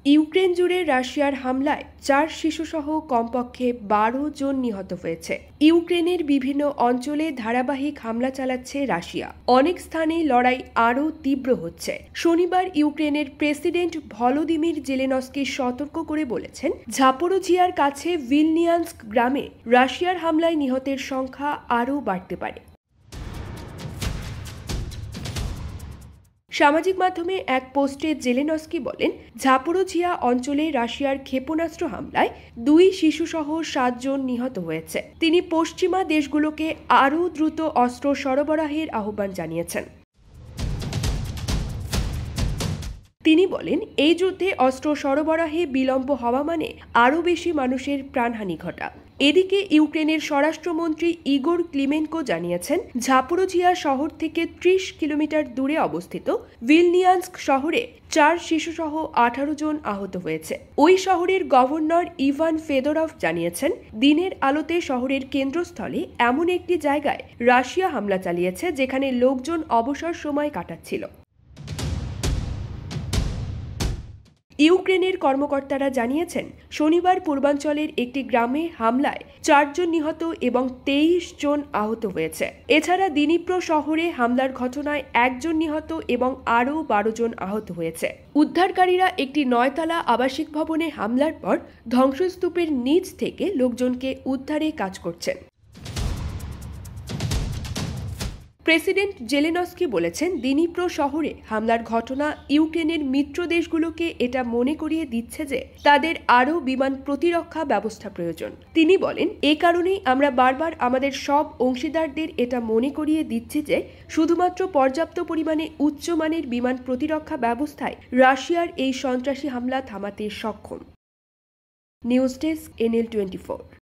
Ukraine জুড়ে রাশিয়ার হামলায় 4 শিশুসহ কমপক্ষে 12 জন নিহত হয়েছে। ইউক্রেনের বিভিন্ন অঞ্চলে ধারাবাহিক হামলা চালাচ্ছে রাশিয়া। অনেক স্থানে লড়াই আরও তীব্র হচ্ছে। শনিবার ইউক্রেনের প্রেসিডেন্ট ভলোদিমির জেলেনস্কি সতর্ক করে বলেছেন, ঝাপোরোঝিয়ার কাছে ভিলনিয়ান্স্ক গ্রামে রাশিয়ার হামলায় নিহতের সংখ্যা আরও বাড়তে পারে। সামাজিক মাধ্যমে এক পোস্টে জেলেনস্কি বলেন, ঝাপোরোঝিয়া অঞ্চলে রাশিয়ার ক্ষেপণাস্ত্র হামলায় 2 শিশুসহ 7 জন নিহত হয়েছে। তিনি পশ্চিমা দেশগুলোকে আরও দ্রুত অস্ত্র সরবরাহের আহ্বান জানিয়েছেন। তিনি বলেন, এই যুদ্ধে অস্ত্র সরবরাহে বিলম্ব হওয়া মানে আরও বেশি মানুষের প্রাণহানি ঘটা। এদিকে ইউক্রেনের স্বরাষ্ট্রমন্ত্রী ইগোর ক্লিমেনকো জানিয়েছেন, ঝাপোরোঝিয়া শহর থেকে 30 কিলোমিটার দূরে অবস্থিত ভিলনিয়ান্স্ক শহরে 4 শিশুসহ 18 জন আহত হয়েছে। ওই শহরের গভর্নর ইভান ফেদোরভ জানিয়েছেন, দিনের আলোতে শহরের কেন্দ্রস্থলে এমন একটি জায়গায় রাশিয়া হামলা চালিয়েছে যেখানে লোকজন অবসর সময় কাটাচ্ছিল। ইউক্রেনের কর্মকর্তারা জানিয়েছেন, শনিবার পূর্বাঞ্চলের একটি গ্রামে হামলায় 4 জন নিহত এবং 23 জন আহত হয়েছে। এছাড়া দিনিপ্রো শহরে হামলার ঘটনায় 1 জন নিহত এবং আরও 12 জন আহত হয়েছে। উদ্ধারকারীরা একটি 9তলা আবাসিক ভবনে হামলার পর ধ্বংসস্তূপের নিচ থেকে লোকজনকে উদ্ধারে কাজ করছেন। প্রেসিডেন্ট জেলেনস্কি বলেছেন, দিনিপ্রো শহরে হামলার ঘটনা ইউক্রেনের মিত্র দেশগুলোকে এটা মনে করিয়ে দিচ্ছে যে তাদের আরও বিমান প্রতিরক্ষা ব্যবস্থা প্রয়োজন। তিনি বলেন, এ কারণেই আমরা বারবার আমাদের সব অংশীদারদের এটা মনে করিয়ে দিচ্ছি যে শুধুমাত্র পর্যাপ্ত পরিমাণে উচ্চমানের বিমান প্রতিরক্ষা ব্যবস্থায় রাশিয়ার এই সন্ত্রাসী হামলা থামাতে সক্ষম। News desk NL24।